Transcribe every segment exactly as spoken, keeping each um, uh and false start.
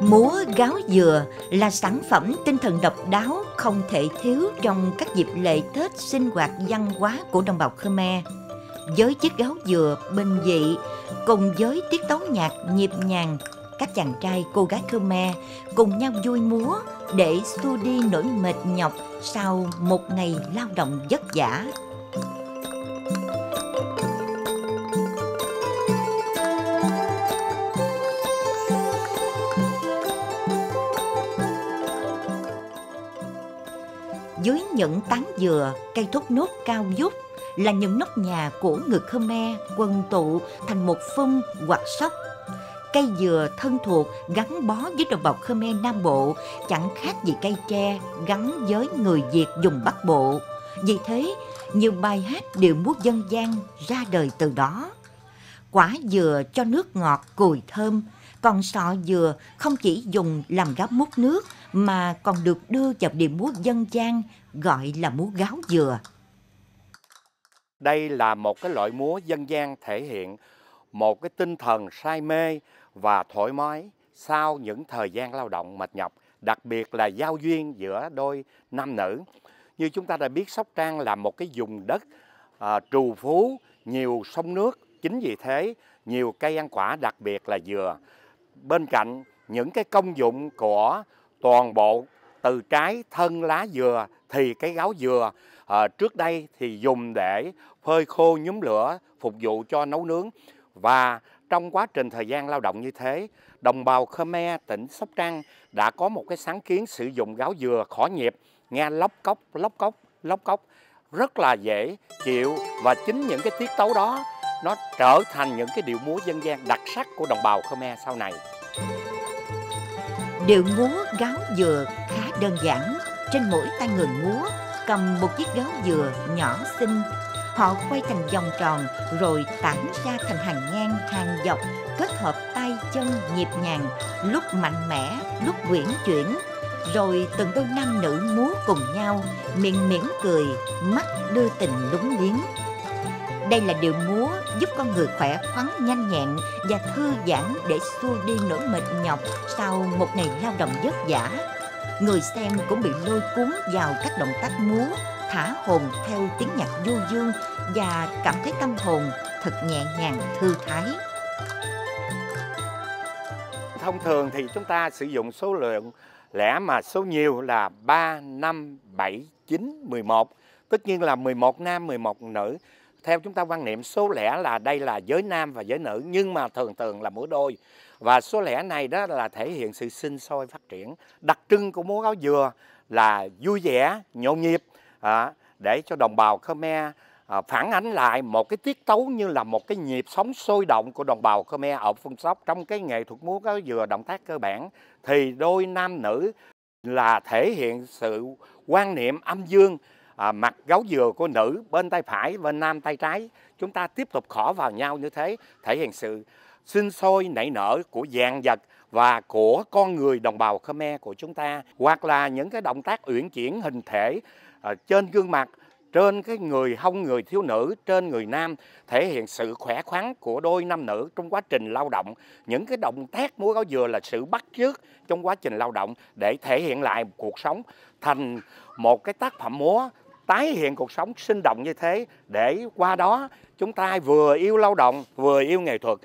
Múa gáo dừa là sản phẩm tinh thần độc đáo không thể thiếu trong các dịp lễ Tết sinh hoạt văn hóa của đồng bào Khmer. Với chiếc gáo dừa bình dị cùng với tiết tấu nhạc nhịp nhàng, các chàng trai cô gái Khmer cùng nhau vui múa để xua đi nỗi mệt nhọc sau một ngày lao động vất vả. Dưới những tán dừa, cây thốt nốt cao vút là những nóc nhà của người Khmer quần tụ thành một phum hoặc sóc. Cây dừa thân thuộc gắn bó với đồng bào Khmer Nam Bộ chẳng khác gì cây tre gắn với người Việt vùng Bắc Bộ. Vì thế, nhiều bài hát điệu múa dân gian ra đời từ đó. Quả dừa cho nước ngọt cùi thơm, còn sọ dừa không chỉ dùng làm gáo múc nước mà còn được đưa vào điệu múa dân gian gọi là múa gáo dừa. Đây là một cái loại múa dân gian thể hiện một cái tinh thần say mê và thoải mái sau những thời gian lao động mệt nhọc, đặc biệt là giao duyên giữa đôi nam nữ. Như chúng ta đã biết, Sóc Trăng là một cái vùng đất à, trù phú, nhiều sông nước, chính vì thế nhiều cây ăn quả, đặc biệt là dừa. Bên cạnh những cái công dụng của toàn bộ từ trái thân lá dừa thì cái gáo dừa à, trước đây thì dùng để phơi khô nhúm lửa phục vụ cho nấu nướng. Và trong quá trình thời gian lao động như thế, đồng bào Khmer tỉnh Sóc Trăng đã có một cái sáng kiến sử dụng gáo dừa khỏ nhịp, nghe lóc cốc, lóc cốc, lóc cốc rất là dễ chịu, và chính những cái tiết tấu đó nó trở thành những cái điệu múa dân gian đặc sắc của đồng bào Khmer sau này. Điệu múa gáo dừa khá đơn giản. Trên mỗi tay người múa cầm một chiếc gáo dừa nhỏ xinh. Họ quay thành vòng tròn rồi tản ra thành hàng ngang, hàng dọc, kết hợp tay chân nhịp nhàng, lúc mạnh mẽ, lúc uyển chuyển. Rồi từng đôi nam nữ múa cùng nhau, miệng mỉm cười, mắt đưa tình lúng liếng. Đây là điệu múa giúp con người khỏe khoắn, nhanh nhẹn và thư giãn để xua đi nỗi mệt nhọc sau một ngày lao động vất vả. Người xem cũng bị lôi cuốn vào các động tác múa, thả hồn theo tiếng nhạc du dương và cảm thấy tâm hồn thật nhẹ nhàng, thư thái. Thông thường thì chúng ta sử dụng số lượng lẻ mà số nhiều là ba, năm, bảy, chín, mười một. Tất nhiên là mười một nam, mười một nữ. Theo chúng ta quan niệm số lẻ là đây là giới nam và giới nữ, nhưng mà thường thường là múa đôi. Và số lẻ này đó là thể hiện sự sinh sôi phát triển. Đặc trưng của múa gáo dừa là vui vẻ, nhộn nhịp, à, để cho đồng bào Khmer à, phản ánh lại một cái tiết tấu như là một cái nhịp sống sôi động của đồng bào Khmer ở Phun Sóc. Trong cái nghệ thuật múa gáo dừa động tác cơ bản thì đôi nam nữ là thể hiện sự quan niệm âm dương. À, mặt gáo dừa của nữ bên tay phải, bên nam tay trái, chúng ta tiếp tục khỏ vào nhau như thế, thể hiện sự sinh sôi nảy nở của vạn vật và của con người đồng bào Khmer của chúng ta. Hoặc là những cái động tác uyển chuyển hình thể à, trên gương mặt, trên cái người hông người thiếu nữ, trên người nam, thể hiện sự khỏe khoắn của đôi nam nữ trong quá trình lao động. Những cái động tác múa gáo dừa là sự bắt chước trong quá trình lao động để thể hiện lại cuộc sống thành một cái tác phẩm múa tái hiện cuộc sống sinh động như thế, để qua đó chúng ta vừa yêu lao động vừa yêu nghệ thuật.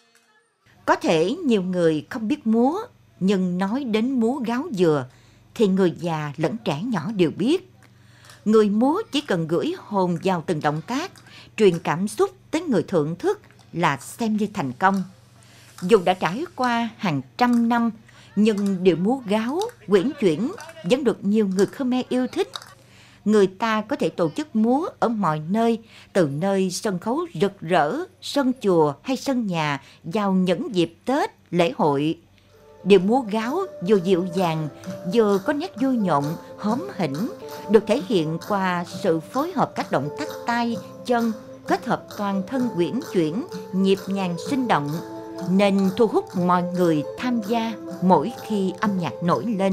Có thể nhiều người không biết múa, nhưng nói đến múa gáo dừa thì người già lẫn trẻ nhỏ đều biết. Người múa chỉ cần gửi hồn vào từng động tác, truyền cảm xúc tới người thưởng thức là xem như thành công. Dù đã trải qua hàng trăm năm, nhưng điệu múa gáo uyển chuyển vẫn được nhiều người Khmer yêu thích. Người ta có thể tổ chức múa ở mọi nơi, từ nơi sân khấu rực rỡ, sân chùa hay sân nhà vào những dịp Tết, lễ hội. Điệu múa gáo vừa dịu dàng, vừa có nét vui nhộn, hóm hỉnh, được thể hiện qua sự phối hợp các động tác tay, chân, kết hợp toàn thân uyển chuyển, nhịp nhàng sinh động, nên thu hút mọi người tham gia mỗi khi âm nhạc nổi lên.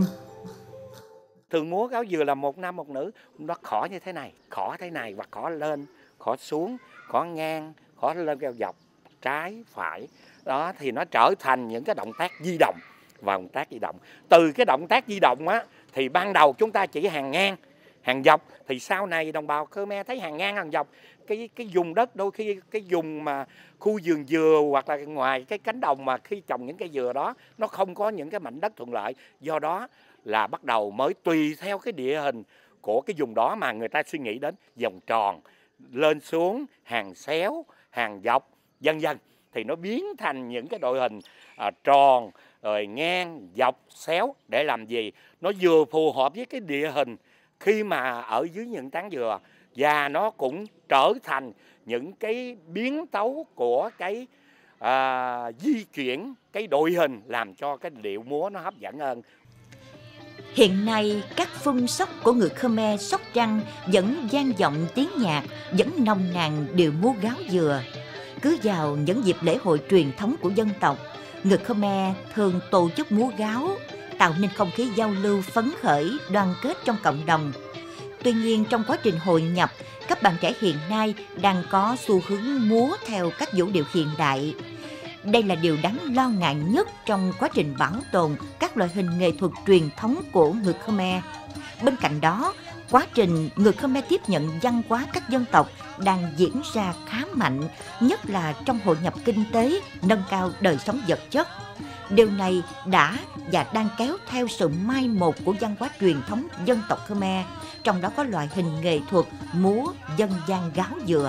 Thường múa gáo dừa là một nam một nữ, nó khỏ như thế này, khỏ thế này, hoặc khỏ lên, khỏ xuống, khỏ ngang, khỏ lên theo dọc, trái, phải. Đó thì nó trở thành những cái động tác di động. và động tác di động. Từ cái động tác di động á thì ban đầu chúng ta chỉ hàng ngang, hàng dọc, thì sau này đồng bào Khmer thấy hàng ngang hàng dọc, cái cái vùng đất đôi khi cái vùng mà khu vườn dừa hoặc là ngoài cái cánh đồng mà khi trồng những cây dừa đó nó không có những cái mảnh đất thuận lợi, do đó là bắt đầu mới tùy theo cái địa hình của cái vùng đó mà người ta suy nghĩ đến vòng tròn, lên xuống, hàng xéo, hàng dọc, vân vân, thì nó biến thành những cái đội hình à, tròn, rồi ngang, dọc, xéo để làm gì? Nó vừa phù hợp với cái địa hình khi mà ở dưới những tán dừa, và nó cũng trở thành những cái biến tấu của cái à, di chuyển cái đội hình, làm cho cái điệu múa nó hấp dẫn hơn. Hiện nay, các phun sóc của người Khmer Sóc Trăng vẫn vang vọng tiếng nhạc, vẫn nồng nàn điệu múa gáo dừa. Cứ vào những dịp lễ hội truyền thống của dân tộc, người Khmer thường tổ chức múa gáo, tạo nên không khí giao lưu phấn khởi, đoàn kết trong cộng đồng. Tuy nhiên, trong quá trình hội nhập, các bạn trẻ hiện nay đang có xu hướng múa theo các vũ điệu hiện đại. Đây là điều đáng lo ngại nhất trong quá trình bảo tồn các loại hình nghệ thuật truyền thống của người Khmer. Bên cạnh đó, quá trình người Khmer tiếp nhận văn hóa các dân tộc đang diễn ra khá mạnh, nhất là trong hội nhập kinh tế, nâng cao đời sống vật chất. Điều này đã và đang kéo theo sự mai một của văn hóa truyền thống dân tộc Khmer, trong đó có loại hình nghệ thuật múa dân gian gáo dừa.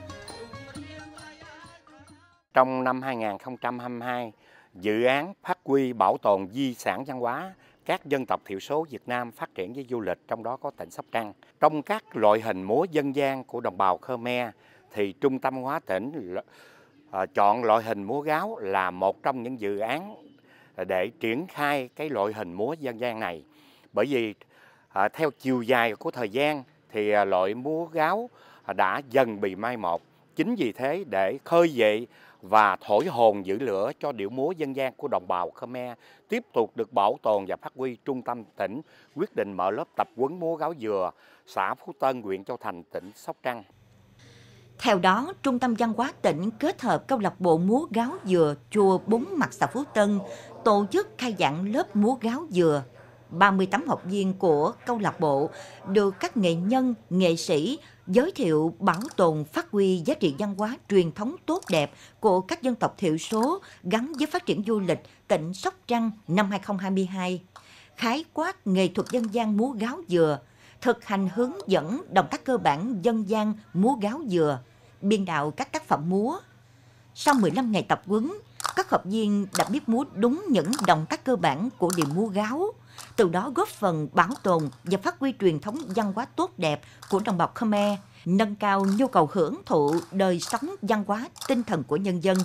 Trong năm hai nghìn không trăm hai mươi hai, dự án phát huy bảo tồn di sản văn hóa các dân tộc thiểu số Việt Nam phát triển với du lịch, trong đó có tỉnh Sóc Trăng. Trong các loại hình múa dân gian của đồng bào Khmer thì Trung tâm Văn hóa tỉnh à, chọn loại hình múa gáo là một trong những dự án để triển khai cái loại hình múa dân gian này. Bởi vì à, theo chiều dài của thời gian thì à, loại múa gáo à, đã dần bị mai một. Chính vì thế để khơi dậy và thổi hồn giữ lửa cho điệu múa dân gian của đồng bào Khmer tiếp tục được bảo tồn và phát huy, Trung tâm tỉnh quyết định mở lớp tập huấn múa gáo dừa xã Phú Tân, huyện Châu Thành, tỉnh Sóc Trăng. Theo đó, Trung tâm Văn hóa tỉnh kết hợp câu lạc bộ múa gáo dừa chùa Bốn Mặt xã Phú Tân tổ chức khai giảng lớp múa gáo dừa. ba mươi tám học viên của câu lạc bộ được các nghệ nhân, nghệ sĩ giới thiệu bảo tồn, phát huy giá trị văn hóa truyền thống tốt đẹp của các dân tộc thiểu số gắn với phát triển du lịch tỉnh Sóc Trăng năm hai nghìn không trăm hai mươi hai. Khái quát nghệ thuật dân gian múa gáo dừa, thực hành hướng dẫn động tác cơ bản dân gian múa gáo dừa, biên đạo các tác phẩm múa. Sau mười lăm ngày tập huấn, các học viên đã biết múa đúng những động tác cơ bản của điệu múa gáo, từ đó góp phần bảo tồn và phát huy truyền thống văn hóa tốt đẹp của đồng bào Khmer, nâng cao nhu cầu hưởng thụ đời sống văn hóa tinh thần của nhân dân.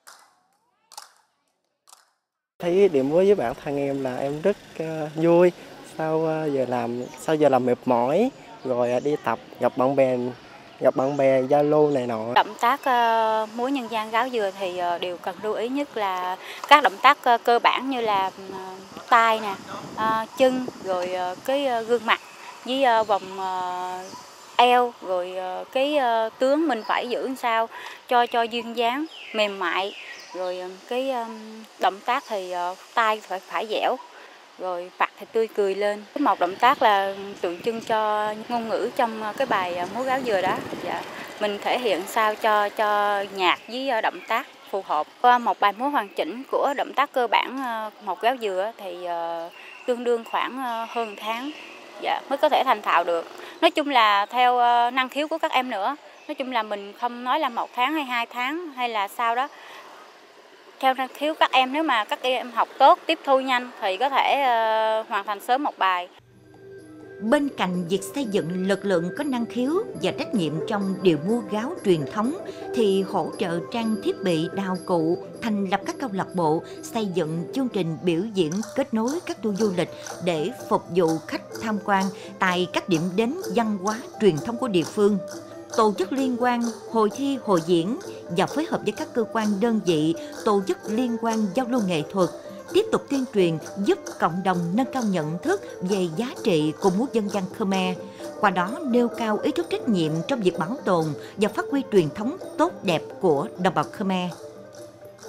Thấy điệu múa với bản thân em là em rất uh, vui. Sau uh, giờ làm sau giờ làm mệt mỏi rồi uh, đi tập, gặp bạn bè gặp bạn bè giao lưu này nọ. Động tác uh, múa nhân gian gáo dừa thì uh, điều cần lưu ý nhất là các động tác uh, cơ bản như là uh, tay nè, uh, chân, rồi uh, cái uh, gương mặt với uh, vòng uh, eo, rồi uh, cái uh, tướng mình phải giữ làm sao cho cho duyên dáng mềm mại, rồi uh, cái um, động tác thì uh, tay phải phải dẻo, rồi mặt thì tươi cười lên. Một động tác là tượng trưng cho ngôn ngữ trong cái bài múa gáo dừa đó. Dạ. Mình thể hiện sao cho cho nhạc với động tác phù hợp. Qua một bài múa hoàn chỉnh của động tác cơ bản một gáo dừa thì uh, tương đương khoảng uh, hơn tháng, dạ, mới có thể thành thạo được. Nói chung là theo uh, năng khiếu của các em nữa. Nói chung là mình không nói là một tháng hay hai tháng hay là sao đó. Theo năng khiếu các em, nếu mà các em học tốt, tiếp thu nhanh thì có thể uh, hoàn thành sớm một bài. Bên cạnh việc xây dựng lực lượng có năng khiếu và trách nhiệm trong điệu múa gáo truyền thống, thì hỗ trợ trang thiết bị đạo cụ, thành lập các câu lạc bộ, xây dựng chương trình biểu diễn kết nối các tour du lịch để phục vụ khách tham quan tại các điểm đến văn hóa truyền thống của địa phương. Tổ chức liên quan, hội thi, hội diễn và phối hợp với các cơ quan đơn vị tổ chức liên quan giao lưu nghệ thuật, tiếp tục tuyên truyền giúp cộng đồng nâng cao nhận thức về giá trị của múa dân gian Khmer, qua đó nêu cao ý thức trách nhiệm trong việc bảo tồn và phát huy truyền thống tốt đẹp của đồng bào Khmer.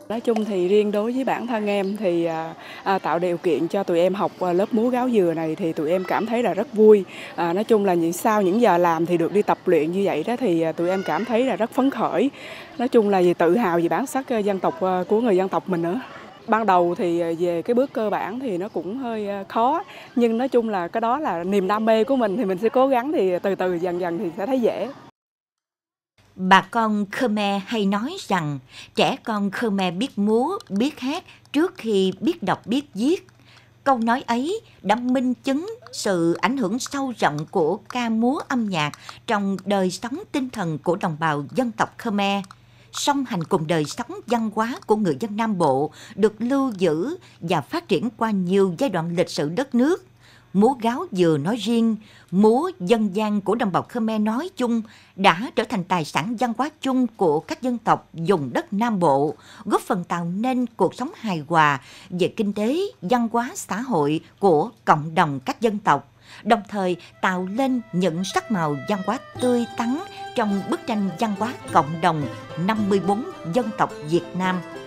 Nói chung thì riêng đối với bản thân em thì à, à, tạo điều kiện cho tụi em học à, lớp múa gáo dừa này thì tụi em cảm thấy là rất vui. À, nói chung là những sau những giờ làm thì được đi tập luyện như vậy đó thì à, tụi em cảm thấy là rất phấn khởi. Nói chung là vì tự hào về bản sắc à, dân tộc à, của người dân tộc mình nữa. Ban đầu thì về cái bước cơ bản thì nó cũng hơi khó, nhưng nói chung là cái đó là niềm đam mê của mình thì mình sẽ cố gắng, thì từ từ dần dần thì sẽ thấy dễ. Bà con Khmer hay nói rằng trẻ con Khmer biết múa, biết hát trước khi biết đọc biết viết. Câu nói ấy đã minh chứng sự ảnh hưởng sâu rộng của ca múa âm nhạc trong đời sống tinh thần của đồng bào dân tộc Khmer. Song hành cùng đời sống văn hóa của người dân Nam Bộ được lưu giữ và phát triển qua nhiều giai đoạn lịch sử đất nước. Múa gáo dừa nói riêng, múa dân gian của đồng bào Khmer nói chung đã trở thành tài sản văn hóa chung của các dân tộc vùng đất Nam Bộ, góp phần tạo nên cuộc sống hài hòa về kinh tế, văn hóa, xã hội của cộng đồng các dân tộc, đồng thời tạo lên những sắc màu văn hóa tươi tắn trong bức tranh văn hóa cộng đồng năm mươi bốn dân tộc Việt Nam.